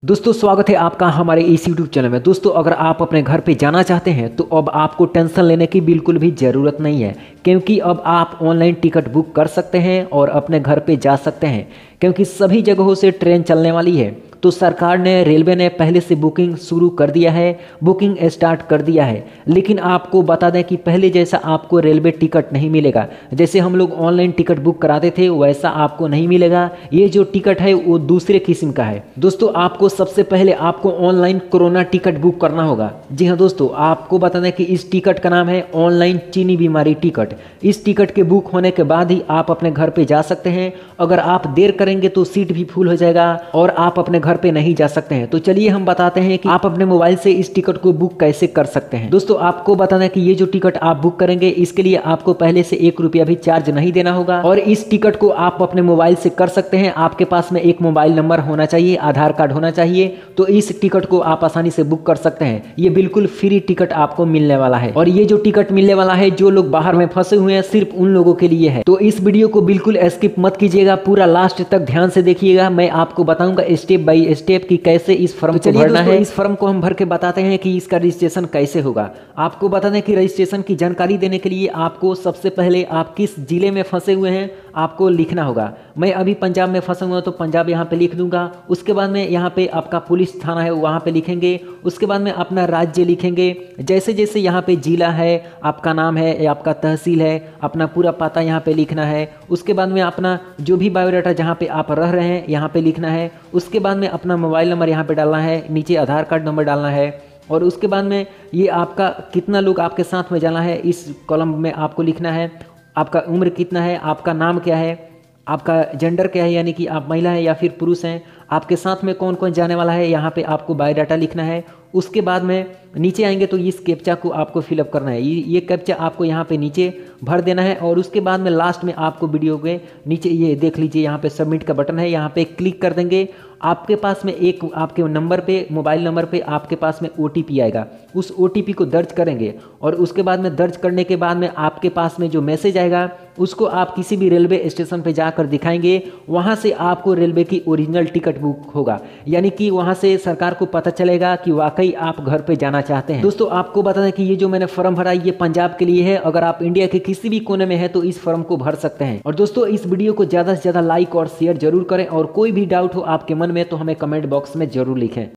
दोस्तों स्वागत है आपका हमारे इस यूट्यूब चैनल में। दोस्तों अगर आप अपने घर पे जाना चाहते हैं तो अब आपको टेंशन लेने की बिल्कुल भी ज़रूरत नहीं है, क्योंकि अब आप ऑनलाइन टिकट बुक कर सकते हैं और अपने घर पे जा सकते हैं, क्योंकि सभी जगहों से ट्रेन चलने वाली है। तो सरकार ने, रेलवे ने पहले से बुकिंग शुरू कर दिया है, बुकिंग स्टार्ट कर दिया है। लेकिन आपको बता दें कि पहले जैसा आपको रेलवे टिकट नहीं मिलेगा। जैसे हम लोग ऑनलाइन टिकट बुक कराते थे वैसा आपको नहीं मिलेगा। ये जो टिकट है वो दूसरे किस्म का है। दोस्तों आपको सबसे पहले आपको ऑनलाइन कोरोना टिकट बुक करना होगा। जी हाँ दोस्तों, आपको बता दें कि इस टिकट का नाम है ऑनलाइन चीनी बीमारी टिकट। इस टिकट के बुक होने के बाद ही आप अपने घर पे जा सकते हैं। अगर आप देर करेंगे तो सीट भी फुल हो जाएगा और आप अपने घर पे नहीं जा सकते हैं। तो चलिए हम बताते हैं कि आप अपने मोबाइल से इस टिकट को बुक कैसे कर सकते हैं। दोस्तों आपको बता दें कि ये जो टिकट आप बुक करेंगे इसके लिए आपको पहले से 1 रुपया भी चार्ज नहीं देना होगा और इस टिकट को आप अपने मोबाइल से कर सकते हैं। आपके पास में एक मोबाइल नंबर होना चाहिए, आधार कार्ड होना चाहिए, तो इस टिकट को आप आसानी से बुक कर सकते हैं। ये बिल्कुल फ्री टिकट आपको मिलने वाला है और ये जो टिकट मिलने वाला है जो लोग बाहर में फंसे हुए हैं सिर्फ उन लोगों के लिए है। तो इस वीडियो को बिल्कुल स्किप मत कीजिएगा, पूरा लास्ट तक ध्यान से देखिएगा। मैं आपको बताऊंगा स्टेप बाय स्टेप कि कैसे इस फॉर्म को भरना है। इस फॉर्म को हम भर के बताते हैं कि इसका रजिस्ट्रेशन कैसे होगा। आपको बता दें कि रजिस्ट्रेशन की जानकारी देने के लिए आपको सबसे पहले आप किस जिले में फंसे हुए हैं आपको लिखना होगा। मैं अभी पंजाब में फंसा हुआ हूं तो पंजाब यहाँ पे लिख दूंगा। उसके बाद में यहाँ पे आपका पुलिस थाना है वहाँ पे लिखेंगे। उसके बाद में अपना राज्य लिखेंगे। जैसे जैसे यहाँ पे जिला है, आपका नाम है या आपका तहसील है, अपना पूरा पता यहाँ पे लिखना है। उसके बाद में अपना जो भी बायोडाटा जहाँ पे आप रह रहे हैं यहाँ पे लिखना है। उसके बाद में अपना मोबाइल नंबर यहाँ पे डालना है, नीचे आधार कार्ड नंबर डालना है और उसके बाद में ये आपका कितना लोग आपके साथ में जाना है इस कॉलम में आपको लिखना है। आपका उम्र कितना है, आपका नाम क्या है, आपका जेंडर क्या है, यानी कि आप महिला हैं या फिर पुरुष हैं, आपके साथ में कौन कौन जाने वाला है, यहाँ पे आपको बायोडाटा लिखना है। उसके बाद में नीचे आएंगे तो इस कैप्चा को आपको फिलअप करना है। ये कैप्चा आपको यहाँ पे नीचे भर देना है और उसके बाद में लास्ट में आपको वीडियो के नीचे ये देख लीजिए, यहाँ पे सबमिट का बटन है, यहाँ पे क्लिक कर देंगे। आपके पास में एक आपके नंबर पे, मोबाइल नंबर पे आपके पास में OTP आएगा। उस OTP को दर्ज करेंगे और उसके बाद में दर्ज करने के बाद में आपके पास में जो मैसेज आएगा उसको आप किसी भी रेलवे स्टेशन पे जाकर दिखाएंगे। वहाँ से आपको रेलवे की ओरिजिनल टिकट बुक होगा, यानी कि वहाँ से सरकार को पता चलेगा कि वाकई आप घर पे जाना चाहते हैं। दोस्तों आपको बता दें कि ये जो मैंने फॉर्म भरा ये पंजाब के लिए है। अगर आप इंडिया के किसी भी कोने में है तो इस फॉर्म को भर सकते हैं। और दोस्तों इस वीडियो को ज़्यादा से ज़्यादा लाइक और शेयर जरूर करें और कोई भी डाउट हो आपके मन में तो हमें कमेंट बॉक्स में जरूर लिखें।